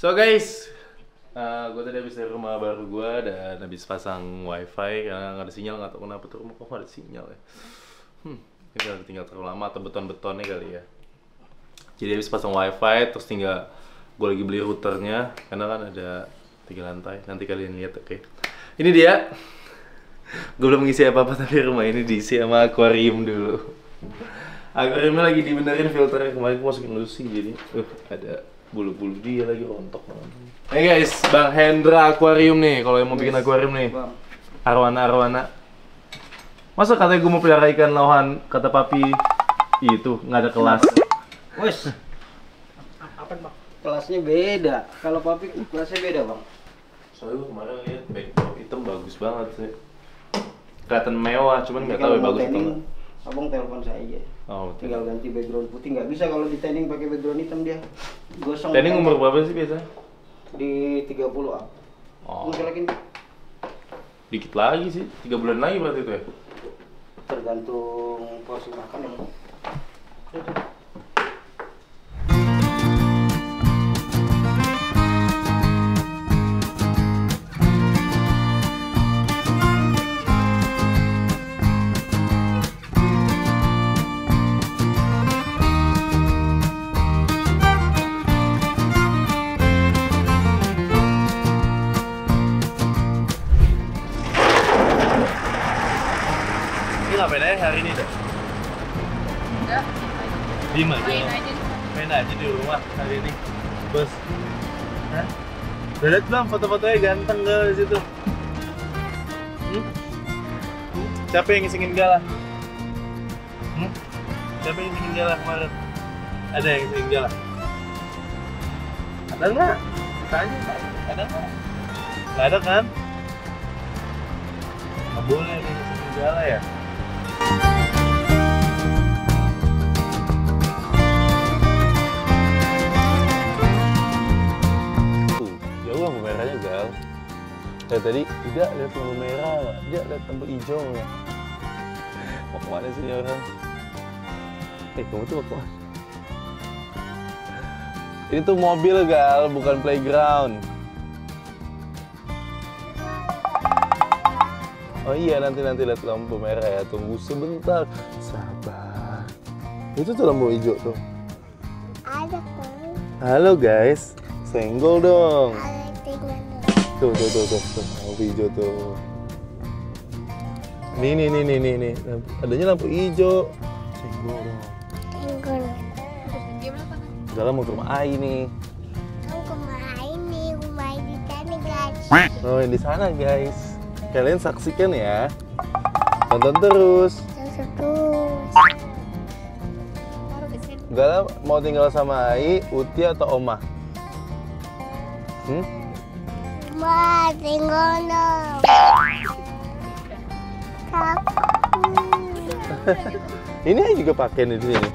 So guys, gue tadi habis dari rumah baru gue dan habis pasang wifi karena nggak ada sinyal, nggak tahu kenapa tuh rumah kok nggak ada sinyal ya. Ini udah tinggal terlalu lama atau beton-betonnya kali ya. Jadi habis pasang wifi terus tinggal gue lagi beli routernya karena kan ada 3 lantai. Nanti kalian lihat, oke? Ini dia. Gue belum ngisi apa-apa tapi rumah ini diisi sama akuarium dulu. Akuariumnya lagi dibenerin filternya, kemarin gue masukin Lucy jadi ada bulu-bulu dia lagi rontok banget. Hey guys, Bang Hendra Aquarium nih, kalau yang mau bikin akuarium nih. Arwana. Masa katanya gue mau pelihara ikan lawan, kata papi itu nggak ada kelas. Wes, apa bang? Kelasnya beda. Kalau papi kelasnya beda bang. Soalnya gue kemarin lihat backdrop hitam bagus banget sih. Kelihatan mewah, cuman nggak tahu ya bagus atau enggak. Abang telepon saya aja. Oh, tinggal ganti background putih, nggak bisa kalau di tanning pakai background hitam dia gosong. Tanning umur berapa sih biasa? Di 30 ah. Oh. Mungkin lagi Dikit lagi sih, 3 bulan lagi berarti itu ya? tergantung porsi makan ya. Ngapain aja hari ini dah? Enggak, Diem aja. main aja. Main aja di rumah hari ini. Bos. Hah? Udah liat belum foto-fotonya ganteng gak di situ? Siapa yang ngisingin Gala? Siapa yang ngisingin Gala kemarin? Ada yang ngisingin Gala? Ada nggak? Tanya, ada nggak? Nggak ada kan? Nggak boleh nih ngisingin Gala ya? Jauh lampu merahnya Gal. Dari tadi tidak lihat lampu merah, tidak lihat lampu hijau ya. Mau kemana sih ini orang? Kamu tuh mau kemana? Ini tuh mobil Gal, bukan playground. Oh iya, nanti lihat lampu merah ya. Tunggu sebentar, sabar. Itu tuh lampu hijau tuh. Ada kok. Halo guys, senggol dong. Ada tinggal. Tuh, lampu hijau tuh. Nih. Adanya lampu hijau. Senggol dong. Tinggal. Diam apa kan? Dalam mau ke rumah Ai nih. Kamu kemarin nih rumah di sana guys. Oh, yang di sana guys. Kalian saksikan ya. Tonton terus. Terus. Taruh di sini. Gala mau tinggal sama Ai, Uti atau Oma? Ma, tinggal dong. Takut. Ini Ai juga pakai nih di sini.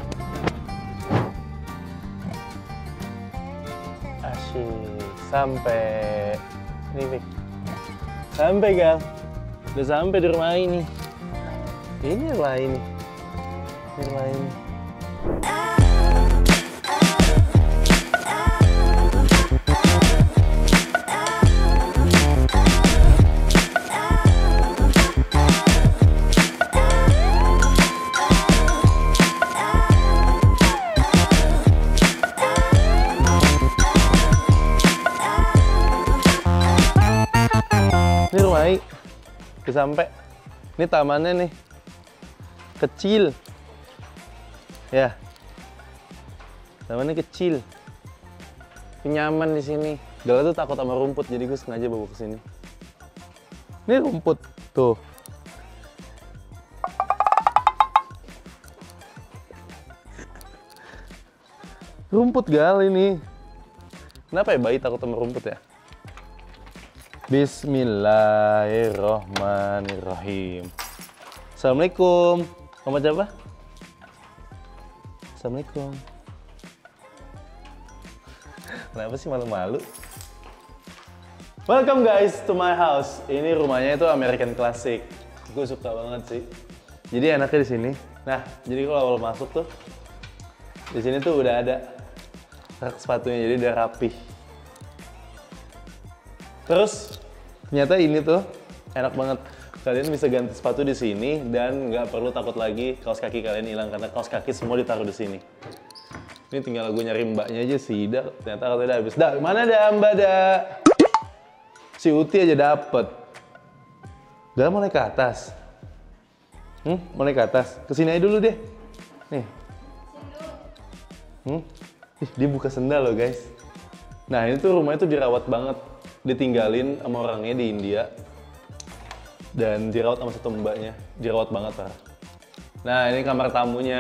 Asyik. Sampai. Nih. Sampai Gal. Udah sampai di rumah ini. Ini rumah ini. Ini rumah ini. Ini rumah Ai. Udah sampai. Ini tamannya nih. Kecil. Ya. Tamannya kecil. Nyaman di sini. Gala tuh takut sama rumput, jadi gue sengaja bawa ke sini. Ini rumput tuh. Rumput Gal ini. Kenapa ya bayi takut sama rumput ya? Bismillahirrohmanirrohim. Assalamualaikum. Mama siapa? Assalamualaikum. Kenapa sih malu-malu? Welcome guys to my house. Ini rumahnya itu American Classic. Gue suka banget sih. Jadi enaknya di sini. Nah, jadi kalau awal masuk tuh di sini tuh udah ada rak sepatunya, jadi udah rapih. Terus ternyata ini tuh enak banget. Kalian bisa ganti sepatu di sini dan nggak perlu takut lagi kaos kaki kalian hilang karena kaos kaki semua ditaruh di sini. Ini tinggal gue nyari mbaknya aja sih, Ida. Ternyata katanya udah habis. Dah, mana dah mbak dah? Si Uti aja dapet. Udah mulai ke atas. Mulai ke atas. Kesini aja dulu deh. Nih. Ih, dia buka sendal loh guys. Nah ini tuh rumahnya tuh dirawat banget. Ditinggalin sama orangnya di India. Dan dirawat sama satu mbaknya. Dirawat banget parah. Nah ini kamar tamunya.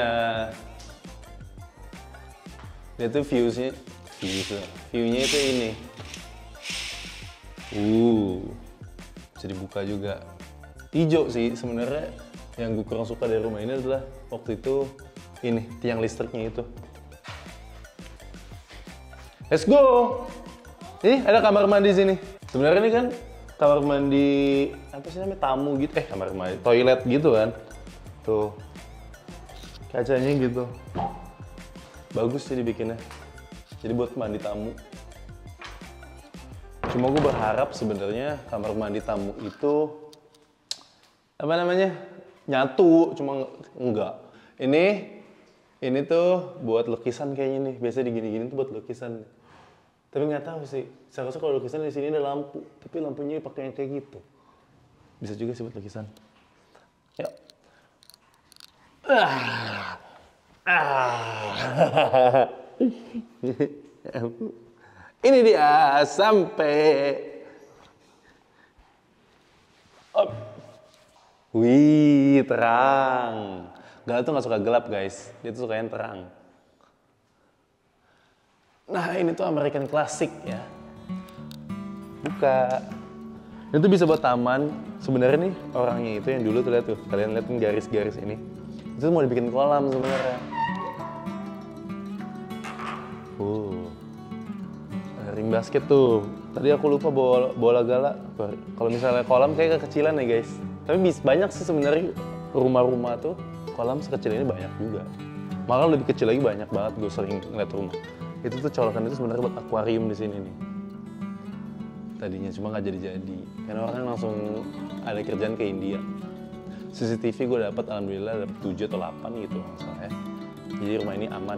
Dia tuh view-nya itu ini. Bisa dibuka juga. Hijau sih sebenarnya. Yang gue kurang suka dari rumah ini adalah waktu itu ini tiang listriknya itu. Let's go. Ini ada kamar mandi sini. Sebenarnya ini kan kamar mandi apa sih namanya tamu gitu. Kamar mandi toilet gitu kan. Tuh kacanya gitu. Bagus sih dibikinnya. Jadi buat mandi tamu. Cuma gue berharap sebenarnya kamar mandi tamu itu apa namanya nyatu, cuma enggak. Ini tuh buat lukisan kayaknya nih. Biasa digini-gini tuh buat lukisan. Tapi nggak tahu sih. Seharusnya kalau lukisan di sini ada lampu, tapi lampunya pakai yang kayak gitu. Bisa juga sih buat lukisan. Yuk. Ini dia sampai. Wih, terang. Gal tuh nggak suka gelap guys, dia tuh suka yang terang. Nah ini tuh American Classic ya. Buka. Ini tuh bisa buat taman. Sebenarnya nih orangnya itu yang dulu tuh lihat tuh, kalian lihat garis-garis ini. Itu mau dibikin kolam sebenarnya. Ring basket tuh. Tadi aku lupa bola gala. Kalau misalnya kolam kayak kekecilan ya guys. Tapi banyak sih sebenarnya rumah-rumah tuh kolam sekecil ini banyak juga. Malah lebih kecil lagi banyak banget. Gue sering ngeliat rumah. Itu tuh colokan itu sebenarnya buat akuarium di sini nih. Tadinya cuma nggak jadi-jadi. Karena orang langsung ada kerjaan ke India. CCTV gue dapat alhamdulillah dapat 7 atau 8 gitu masalahnya. Jadi rumah ini aman.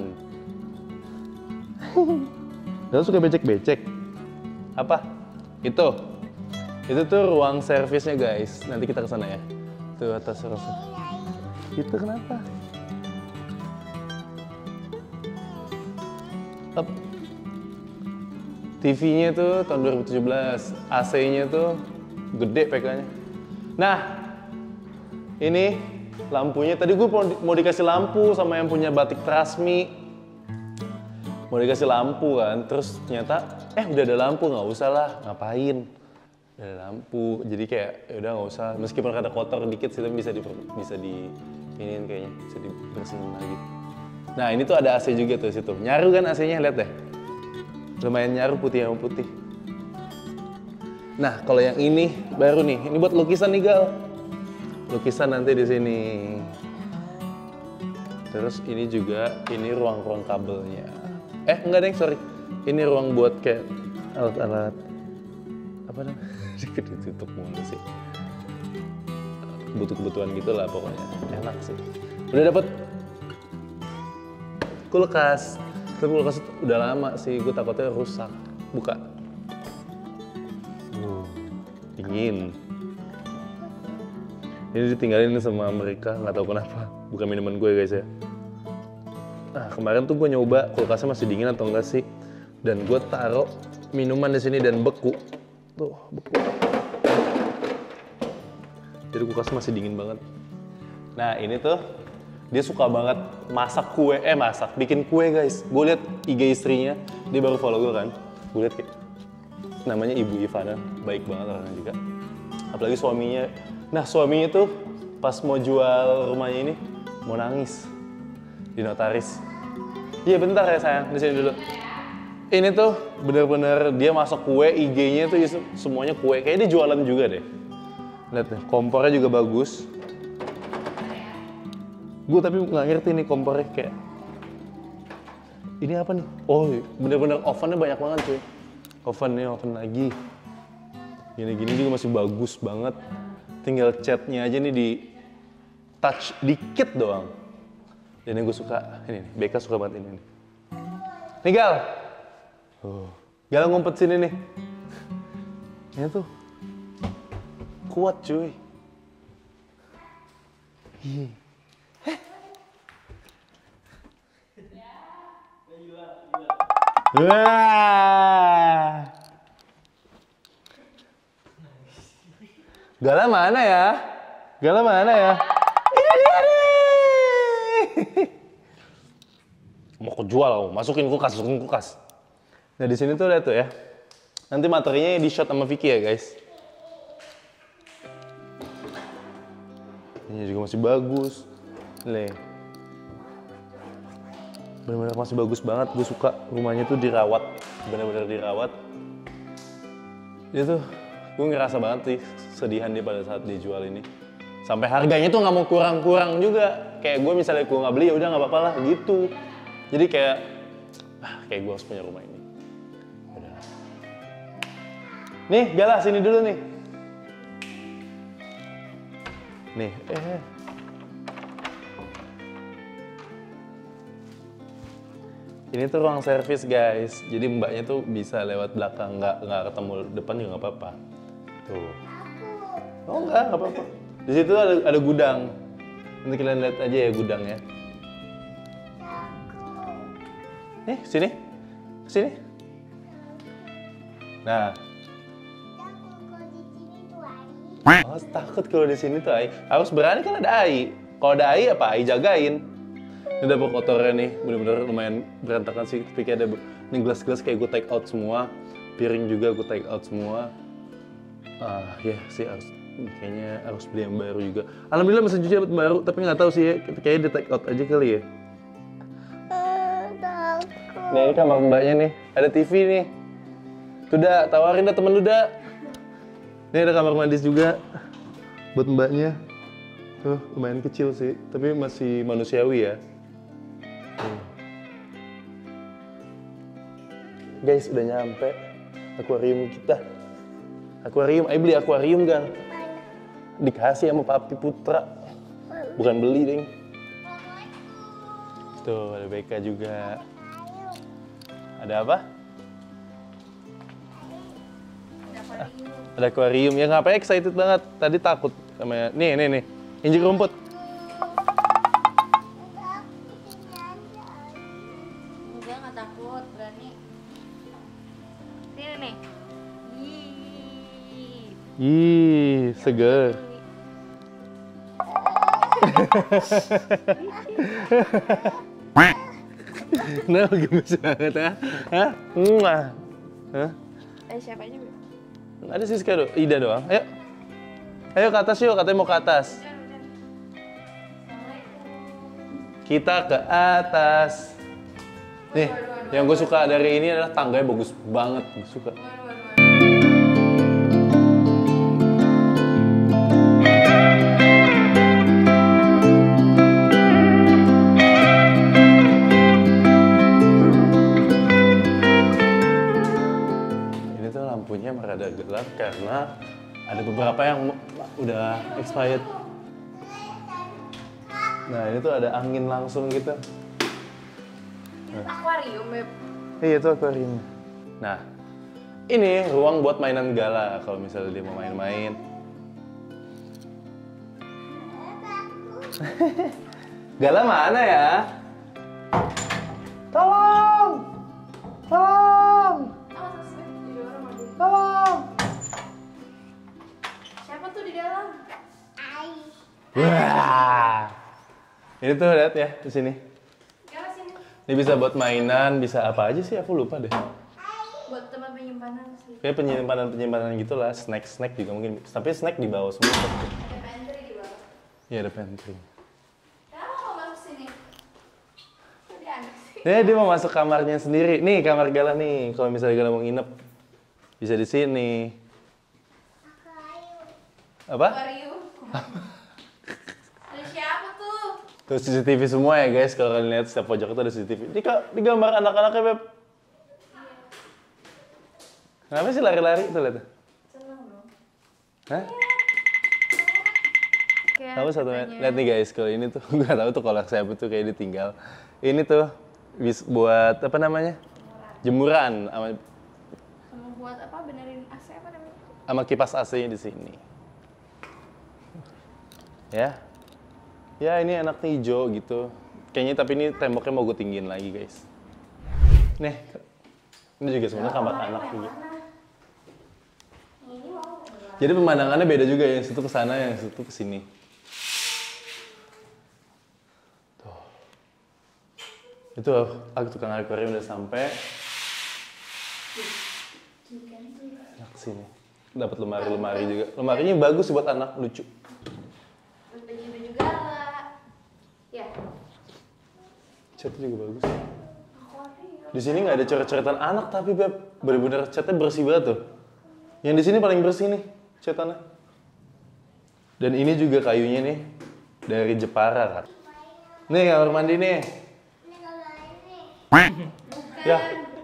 Dan suka becek-becek. Apa? Itu tuh ruang servisnya guys. Nanti kita kesana ya. Tuh atas servisnya. Itu kenapa? Up. TV-nya tuh tahun 2017. AC-nya tuh gede PK-nya. Nah, ini lampunya. Tadi gue mau dikasih lampu sama yang punya batik Trasmi. Mau dikasih lampu kan, terus ternyata udah ada lampu, nggak usah lah, ngapain? Udah ada lampu, jadi kayak udah nggak usah. Meskipun ada kotor dikit sih, tapi bisa iniin kayaknya, bisa dibersihin lagi. Nah ini tuh ada AC juga tuh situ. Nyaru kan AC-nya, lihat deh. Lumayan nyaru putih sama putih. Nah kalau yang ini baru nih, ini buat lukisan nih Gal. Lukisan nanti di sini. Terus ini juga, ini ruang-ruang kabelnya. Enggak deh, sorry. Ini ruang buat kayak alat-alat apa namanya? Ditutup mulu sih. Kebutuhan gitu lah pokoknya. Enak sih. Udah dapet kulkas. Tapi kulkas udah lama sih, gue takutnya rusak. Buka. Dingin. Ini ditinggalin sama mereka, nggak tahu kenapa. Bukan minuman gue guys ya. Nah kemarin tuh gue nyoba kulkasnya masih dingin atau enggak sih, dan gue taruh minuman di sini dan beku, tuh beku. Jadi kulkasnya masih dingin banget. Nah ini tuh dia suka banget masak kue, bikin kue guys. Gue liat IG istrinya, dia baru follow gue kan. Gue liat kayak namanya Ibu Ivana, baik banget orangnya juga. Apalagi suaminya. Nah suaminya tuh pas mau jual rumahnya ini mau nangis di notaris. Iya bentar ya sayang, di sini dulu. Ini tuh bener-bener dia masak kue, IG-nya tuh semuanya kue. Kayaknya dia jualan juga deh. Lihat nih, kompornya juga bagus. Gue tapi nggak ngerti nih kompornya kayak. Ini apa nih? Oh bener-bener ovennya banyak banget cuy. Oven lagi. Gini-gini juga masih bagus banget. Tinggal catnya aja nih di touch dikit doang. Dan yang gue suka, ini nih, Beka suka banget ini nih. Nih Gal! Gal ngumpet sini nih. Ini tuh kuat cuy. Wah. Gala mana ya? Gala mana ya? Ini dia nih. Mau kejual, masukin kulkas. Nah di sini tuh lihat tuh ya. Nanti materinya di shot sama Vicky ya guys. Ini juga masih bagus. Nih. Benar-benar masih bagus banget. Gue suka rumahnya tuh dirawat, benar-benar dirawat. Itu gue ngerasa banget sih sedihan dia pada saat dijual ini. Sampai harganya tuh nggak mau kurang-kurang juga. Kayak gue misalnya gue nggak beli ya udah nggak apa-apa lah gitu. Jadi kayak gue harus punya rumah ini. Udah. Nih, Gala sini dulu nih. Nih, Ini tuh ruang servis guys. Jadi mbaknya tuh bisa lewat belakang, nggak ketemu depan juga nggak apa-apa. Tuh. Oh nggak apa-apa. Di situ ada gudang. Nanti kalian lihat aja ya gudangnya. Nih, sini. Sini. Nah. Oh, takut kalau di sini tuh Ai. Harus berani kan ada Ai. Kalau ada Ai apa Ai jagain. Ini dapur kotornya nih, bener-bener lumayan berantakan sih. Tapi kayak ada ini gelas-gelas kayak gue take out semua. Piring juga gue take out semua. Ya sih harus kayaknya harus beli yang baru juga. Alhamdulillah mesin cuci dapat baru, tapi nggak tahu sih ya. Kayaknya di take out aja kali ya. Nih ini kamar mbaknya nih, ada TV nih. Tuh dah, tawarin dah temen lu dah. Ini ada kamar mandi juga buat mbaknya. Tuh lumayan kecil sih, tapi masih manusiawi ya. Guys udah nyampe akuarium kita. Akuarium, ayo beli akuarium kan? Dikasih sama Papi Putra, bukan beli ding. Tuh ada Beka juga. Ada apa? Ada akuarium. Ya ngapain excited banget? Tadi takut sama nih. Injek rumput. Enggak, nggak takut, berani. Sini nih. Ih, seger. Nah, gemes banget ya? Hah? Hah? Siapa aja, Bu? Ada Siska do, Ida doang. Ayo. Ayo ke atas yuk, katanya mau ke atas. Kita ke atas. Nih, yang gue suka dari ini adalah tangganya bagus banget. Gue suka. Ini tuh lampunya merada gelap karena ada beberapa yang udah expired. Nah ini tuh ada angin langsung gitu. Akuarium, Beb. Iya itu akuarium. Nah ini ruang buat mainan Gala kalau misalnya dia mau main-main. Gala mana ya? Tolong! Tolong! Tolong! Siapa tuh di dalam? Wah! Ini tuh lihat ya di sini. Gala sini. Ini bisa buat mainan, bisa apa aja sih? Aku lupa deh. Buat tempat penyimpanan sih. Kayak penyimpanan gitu lah, snack juga mungkin. Tapi snack di bawah semua. Ada pantry di bawah. Iya ada pantry. Kenapa mau masuk sini? Kok dia aneh sih? Dia mau masuk kamarnya sendiri. Nih kamar Gala nih. Kalau misalnya Gala mau nginep, bisa di sini. Apa? Akuarium. Ada siapa tuh? Tuh CCTV semua ya guys. Kalau kalian lihat setiap pojok itu ada CCTV. Di gambar anak-anaknya Beb. Kenapa sih lari-lari? Tuh lihat. Seneng dong. Hah? Kayak Kamu satu katanya- lihat nih guys, kalau ini tuh gue gak tahu tuh koleksi apa tuh kayak ditinggal. Ini tuh buat apa namanya? Jemuran Sama buat apa? Benerin AC apa namanya? sama kipas AC-nya di sini. Ya. Ya ini enaknya hijau gitu. Kayaknya tapi ini temboknya mau gue tinggiin lagi guys. Nih. Ini juga sebenarnya kamar anak juga. Jadi pemandangannya beda juga, yang satu ke sana, yang satu ke sini. Tuh. Itu aku tukang akuarium udah sampai. Enak sini. Dapat lemari-lemari juga. Lemarinya bagus buat anak, lucu. Baju-baju gala. Ya. Catnya juga bagus. Di sini nggak ada coret-coretan anak tapi Beb, bener-bener catnya bersih banget tuh. Yang di sini paling bersih nih catannya. Dan ini juga kayunya nih dari Jepara kan. Nih kamar mandi nih. Ya.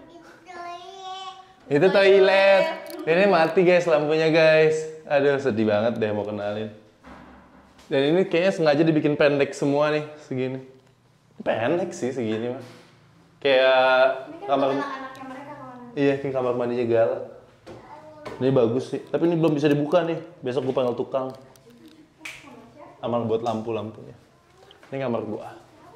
Itu toilet. Ini mati guys lampunya guys. Aduh sedih banget deh mau kenalin. Dan ini kayaknya sengaja dibikin pendek semua nih segini. Pendek sih segini mah. Kayak Ini kan kamar. buat anak-anaknya mereka kawan. Iya, kayak kamar mandinya Gala. Ini bagus sih, tapi ini belum bisa dibuka nih. Besok gue panggil tukang. Amal buat lampu-lampunya. Ini kamar gua.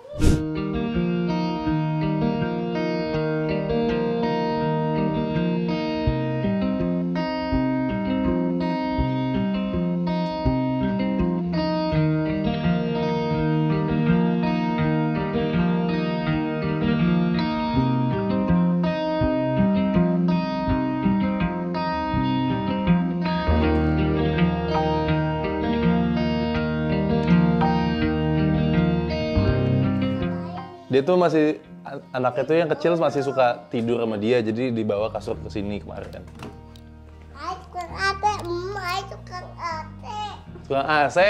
Dia tuh masih anaknya tuh yang kecil masih suka tidur sama dia, jadi dibawa kasur ke sini kemarin. Ay, tukang ate, ay, tukang ate. Tukang AC.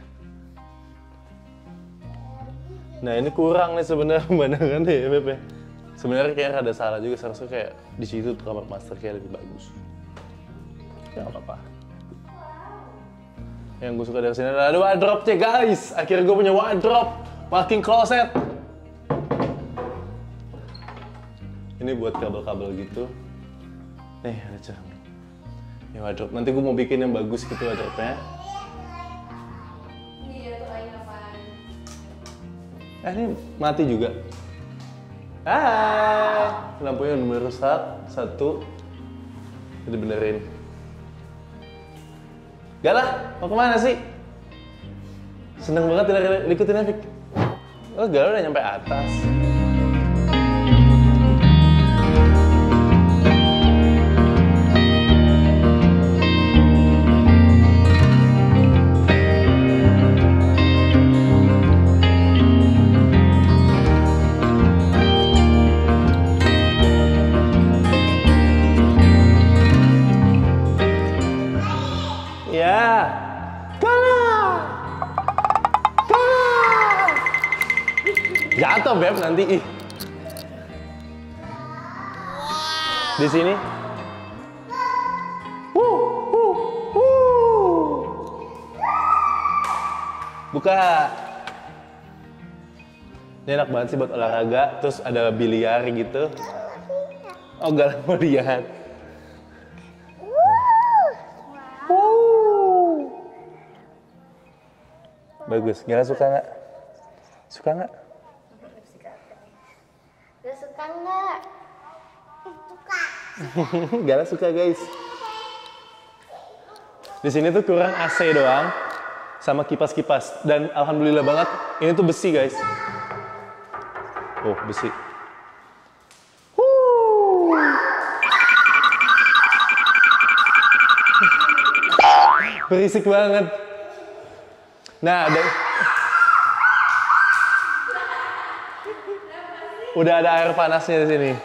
Nah ini kurang nih sebenarnya pemandangan deh ya Beb ya. Sebenarnya kayak ada salah juga, seharusnya kayak di situ tuh kamar master kayak lebih bagus. Ya nggak apa-apa. Yang gue suka dari sini ada wardrobe-nya guys. Akhirnya gue punya wardrobe, walking closet. Ini buat kabel-kabel gitu. Nih ada cermin. Ini wardrobe. Nanti gue mau bikin yang bagus gitu wardrobe-nya. Ini dia tuh lagi ngapain? Ini mati juga. Lampunya udah rusak. Satu. Itu benerin. Gala, mau kemana sih? Seneng banget ikutin Epic. Oh, Gala udah nyampe atas. Ya, Gala, jatuh Beb nanti. Ih. Di sini. Buka. Ini enak banget sih buat olahraga. Terus ada biliar gitu. Oh, Gala mau lihat. Bagus. Gala suka nggak? Suka nggak? Gak suka nggak? Gala suka guys. Di sini tuh kurang AC doang, sama kipas-kipas. Dan alhamdulillah banget, ini tuh besi guys. Oh besi. Berisik banget. Nah, udah ada air panasnya di sini.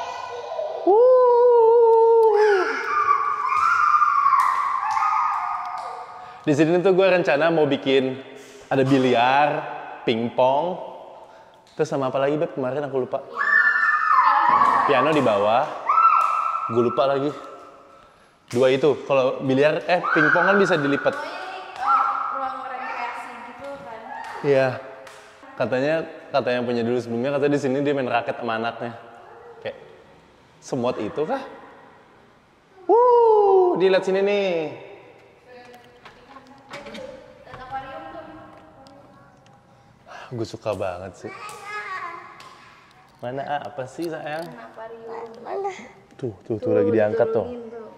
Di sini tuh gue rencana mau bikin ada biliar, pingpong, terus sama apa lagi Beb? Kemarin aku lupa. Piano di bawah, gue lupa lagi. 2 itu. Kalau biliar, pingpong kan bisa dilipat. Oh, ini ruang rekreasi gitu kan. Iya. Katanya yang punya dulu sebelumnya, katanya di sini dia main raket sama anaknya. Kayak semut itu kah? Dilihat sini nih. Dan akuarium tuh. Gue suka banget sih. Mana apa sih sayang? Akuarium. Tuh lagi diangkat tuh. Turunin tuh.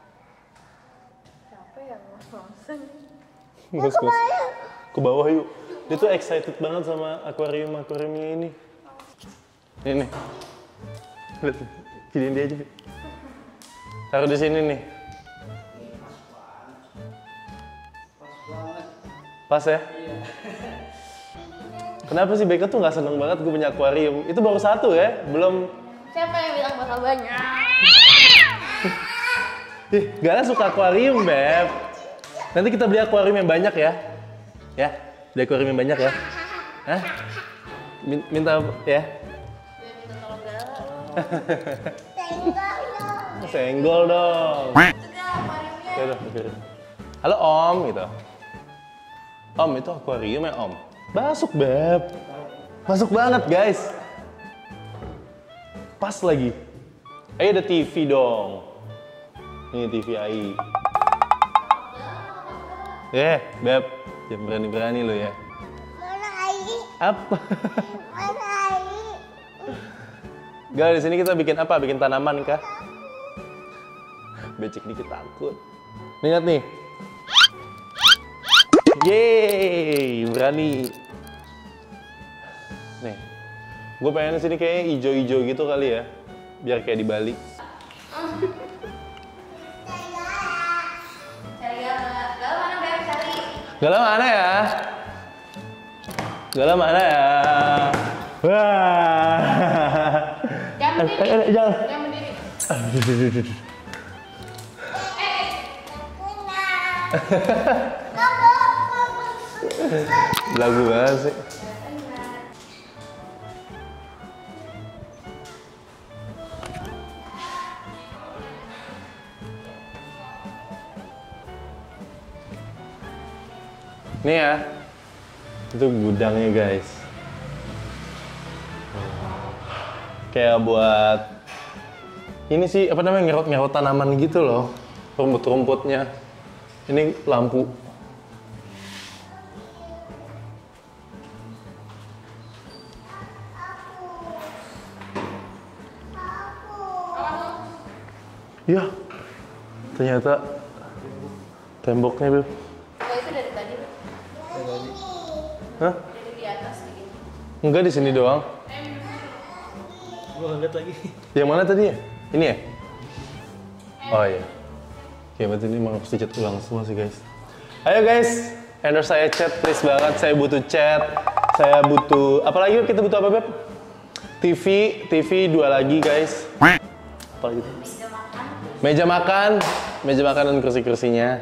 Siapa yang ngos-ngosan? Ngos-ngos. Ke bawah yuk. Dia tuh excited banget sama akuariumnya ini. Ini nih. Lihat, giniin dia aja. Taruh di sini nih. Pas ya? Kenapa sih Beka tuh nggak seneng banget gue punya akuarium? Itu baru 1 ya, belum. Siapa yang bilang bakal banyak? Gala suka akuarium, Beb. Nanti kita beli akuarium yang banyak ya. Ya, beli akuarium yang banyak ya. Hah? Minta ya? Minta tolong Gala lo. Senggol dong. Itu Gal akuariumnya. Ya udah, pikirin. Halo Om, gitu. Om, itu akuarium ya Om? Masuk, Beb. Masuk banget, guys. Pas lagi. Ada TV dong. Ini TV AI. Beb. Jangan berani-berani lo ya. Mana Ai? Apa? Mana Ai? Gal, di sini kita bikin apa? Bikin tanaman kah? Becek dikit takut. Lihat nih. Yeay, berani. Nih, gue pengen sini kayaknya hijau-hijau gitu kali ya, biar kayak di Bali. Cari Gala. Gala mana Beb? Cari. Gala mana ya? Gala mana ya? Wah. Jangan berdiri. Jangan. Jangan berdiri. Lagu banget sih. Nih ya, itu gudangnya guys. Kayak buat ini sih apa namanya, ngerot-ngerot tanaman gitu loh, rumput-rumputnya. Ini lampu. Ya, ternyata temboknya Beb. Oh itu dari tadi Beb. Hah? Dari di atas gitu. Enggak, di sini doang. Gua ngeliat lagi. Yang mana tadi ya? Ini ya? Oh iya. Oke, berarti ini emang harus dicat ulang semua sih guys. Ayo guys, endorse saya chat please banget. Saya butuh chat. Saya butuh, apalagi kita butuh apa Beb? TV 2 lagi guys. Apa lagi? Meja makan dan kursi-kursinya.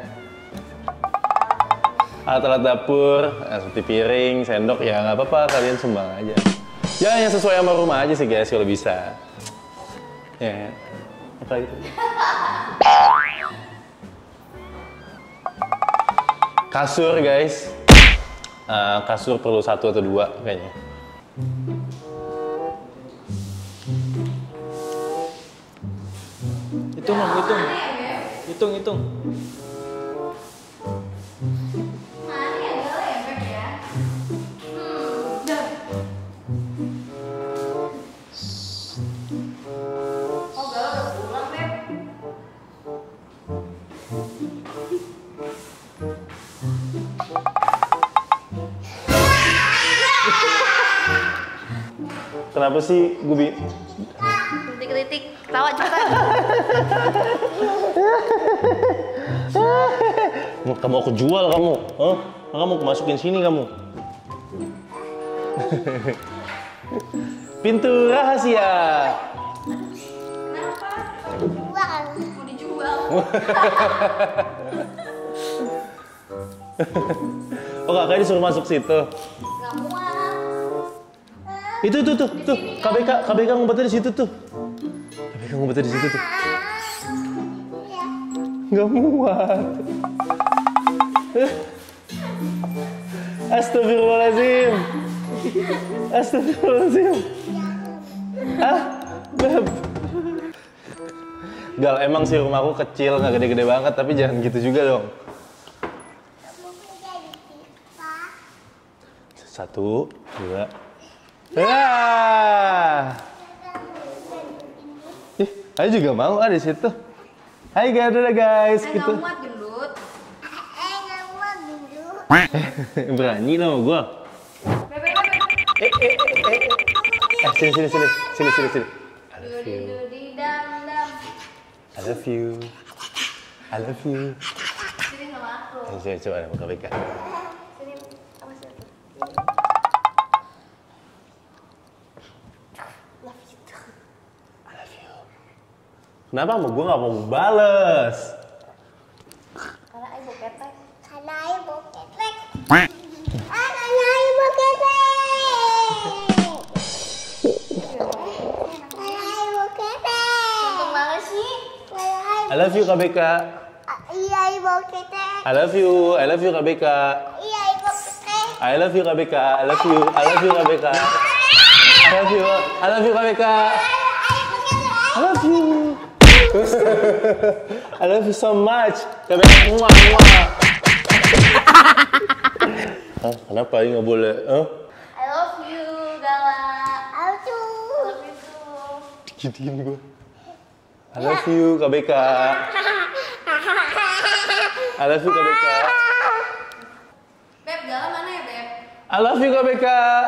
Alat-alat dapur, seperti piring, sendok, ya nggak apa-apa, kalian sumbang aja. Ya yang sesuai sama rumah aja sih guys kalau bisa. Ya, apa gitu. Kasur guys, kasur perlu 1 atau 2 kayaknya. Hitung. Mana ya Gala ya Beb ya? Udah. Oh Gala udah pulang Beb. Kenapa sih gue Kritik-kritik, ketawa cepetan. kamu aku jual kamu? Hah? Kamu aku masukin sini kamu? Pintu rahasia. Kenapa? Jual. Mau dijual. Oh kakak disuruh masuk situ. Gak muat. Itu tuh. KBK ngumpetnya di situ tuh. KBK ngumpetnya di situ tuh. Nggak muat. Astagfirullahaladzim. Astagfirullahaladzim. Ah, Beb. Gal, emang sih rumahku kecil, nggak gede-gede banget, tapi jangan gitu juga dong. Satu, dua. Ih, Ayu juga mau di situ. Hai guys, gitu. Nggak muat gendut. Nggak muat gendut. Berani lo sama gua. Bebe. Sini. Dudi dam. I love you. Sini sama aku. Sini, coba ada KBK. Sini sama siapa? I love you. Kenapa sama gua nggak mau bales? Karena Ayu ketek. Karena Ayu mau ketek. Karena Ayu mau ketek. Karena Ayu mau ketek. Untung banget sih. I love you KBK. Iya, Ayu mau ketek. I love you KBK. Iya, Ayu mau ketek. I love you KBK. I love you KBK. I love you KBK. I love you. I love you so much. KBK muah. Kenapa ini nggak boleh? I love you, Gala. Aduh. I love you too. Digituin gue. I love you KBK. I love you KBK. Beb, Gala mana ya, Beb? I love you KBK.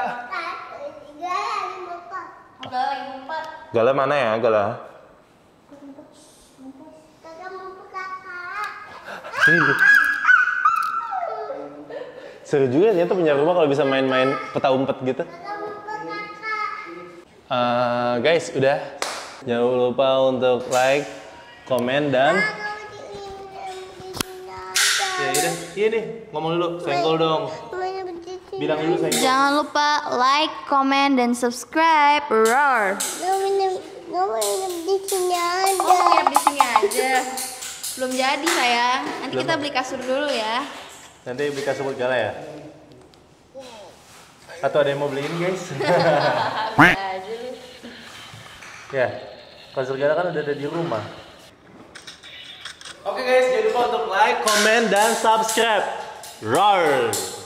Oh, Gala lagi ngumpet. Gala mana ya, Gala? Kakak mau ke kakak. Sini deh. Seru juga ternyata punya rumah kalau bisa main-main peta umpet gitu. Kakak mau ke kakak. Guys, udah. Jangan lupa untuk like, komen, dan... Ya udah, iya nih. Ngomong dulu, senggol dong. Bilang dulu senggol. Jangan lupa like, comment, dan subscribe. Roar. Nggak mau nginep di sini aja. Oh, nginep di sini aja. Belum jadi, sayang. Nanti kita beli kasur dulu ya. Nanti beli kasur buat Gala ya? Atau ada yang mau beliin, guys? Aja lu. Ya, kasur Gala kan udah ada di rumah. Oke guys, jangan lupa untuk like, comment, dan subscribe. Roar!